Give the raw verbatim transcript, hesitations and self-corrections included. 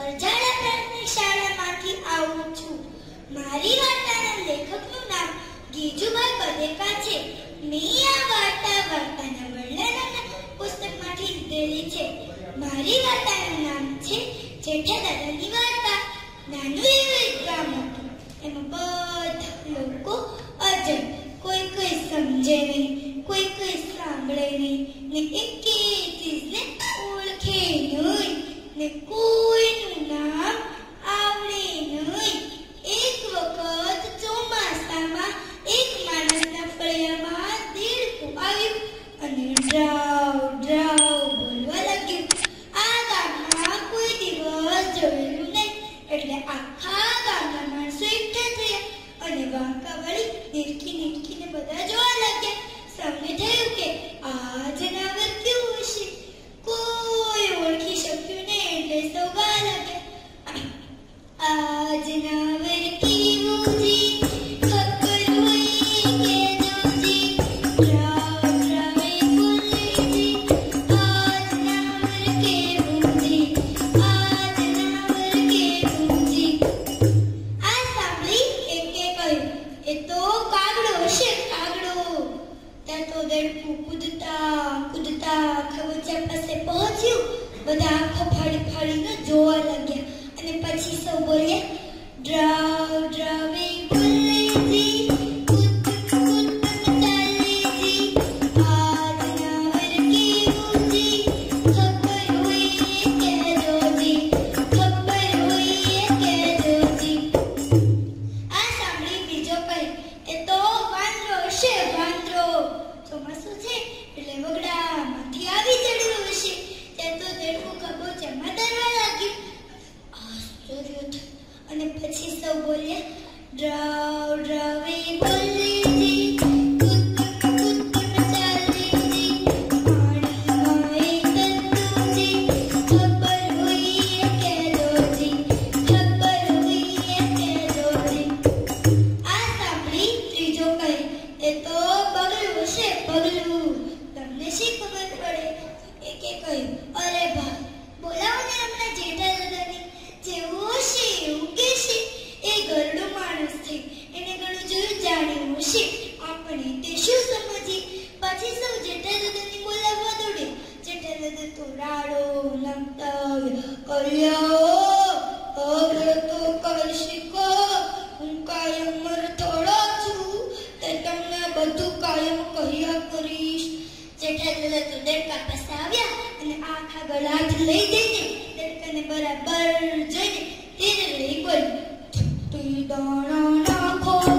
બરજાડા પ્રાથમિક શાળામાંથી આવું છું. મારી વાર્તાના લેખકનું નામ ગીજુભાઈ બધેકા છે. મેં આ વાર્તા વાર્તાના વર્ણનના પુસ્તકમાંથી લીધેલી છે. મારી વાર્તાનું નામ છે જેઠા દાદાની વાર્તા. નાનું એવું એક ગામ હતું. એમાં બધા લોકો અજબ, કોઈ કોઈ સમજે નહીં, કોઈ કોઈ સાંભળે નહીં, ને એકે ચીજને ઓળખે નહીં, ને કોઈનું નામ આવડે નહીં. એક વખત ચોમાસામાં એક માણસના ફળિયામાં દેડકું આવ્યું અને ડ્રાવ ડ્રાવ બોલવા લાગ્યું. આ ગામમાં કોઈ દિવસ જોયેલું નહીં, એટલે આખા ગામના માણસો એકઠા થયા અને વાંકા વળી નીરખી નીરખીને બધા જોવા લાગ્યા. સૌને થયું કે આ જનાવર કેવું હશે. કોઈ ઓળખી શક્યું નહીં, એટલે સૌ ગાવા લાગ્યા. આ જનાવર કેવું છે, ખબર હોય કે જોજી. ડ્રાવ ડ્રાવે બોલે છે, આ જનાવર કેવું છે, આ જનાવર કેવું છે. આ સાંભળી એકે કહ્યું, એ તો કાગડો હશે, કાગડો. ત્યાં તો દેડકું કૂદતા કૂદતા ખબુચિયા પાસે પહોંચ્યું. બધા આંખો ફાડી ફાડીને જોવા લાગ્યા અને પછી સૌ બોલ્યા, ડ્રાવ ડ્રાવે બોલે જી, કૂદ કૂદ ચાલે જી. આ જનાવર કેવું જી, ખબર હોય કે જોજી, ખબર હોય કે જોજી. આ સાંભળી બીજો કહે, એ તો વાંદરો હશે, વાંદરો. ચોમાસું છે એટલે વગડામાંથી આવી ચડ્યું હશે. ત્યાં તો દેડકું ખબોચિયામાં તરવા લાગ્યું. આશ્ચર્ય થયું અને પછી સૌ બોલ્યા, ડ્રાવ ડ્રાવે બોલે જી, કૂદ કૂદ ચાલે જી. પાણીમાં એ તરતું જી, ખબર હોય કે જોજી, ખબર હોય કે જોજી. આ સાંભળી ત્રીજો કહે, એ તો પગલું હશે, પગલું. તમને શી ખબર પડે? એકે કહ્યું, અરે ભાઈ, બોલાવો ને હમણાં જેઠા દાદાને. જેવું હશે એવું કહેશે. એ ગરડો માણસ છે, એને ઘણું જોયું જાણ્યું હશે. આપણે તે શું સમજીએ? પછી સૌ જેઠા દાદાને બોલાવવા દોડે. જેઠા દાદા તો રાડો નાખતા, અલ્યા હવે તો કહી શીખો, હું કાયમ થોડો છું, તે તમને બધું કાયમ કહ્યા કરીશ. જેઠા દાદા તો દેડકા પાસે આવ્યા અને આખા ગળા હાથ લઈ જઈને દેડકાને બરાબર જોઈને તેને લઈ બોલ્યું, તે દાણા નાખો